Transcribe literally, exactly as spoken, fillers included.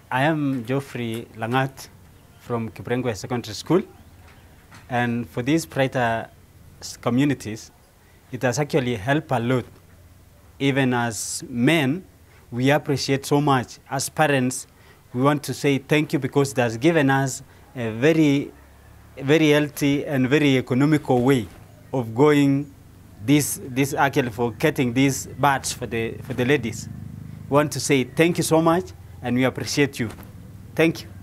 I am Geoffrey Langat from Kibrengwe Secondary School, and for these Prater communities, it has actually helped a lot. Even as men, we appreciate so much. As parents, we want to say thank you because it has given us a very, very healthy and very economical way of going this, this actually for getting these baths for the, for the ladies. We want to say thank you so much, and we appreciate you. Thank you.